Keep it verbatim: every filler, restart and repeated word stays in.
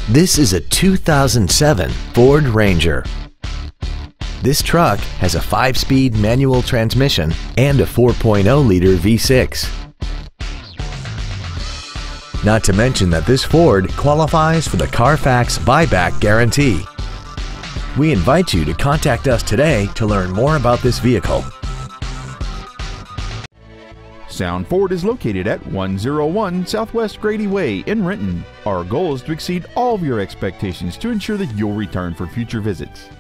This is a two thousand seven Ford Ranger. This truck has a five-speed manual transmission and a four point oh liter V six. Not to mention that this Ford qualifies for the Carfax buyback guarantee. We invite you to contact us today to learn more about this vehicle. Sound Ford is located at one oh one Southwest Grady Way in Renton. Our goal is to exceed all of your expectations to ensure that you'll return for future visits.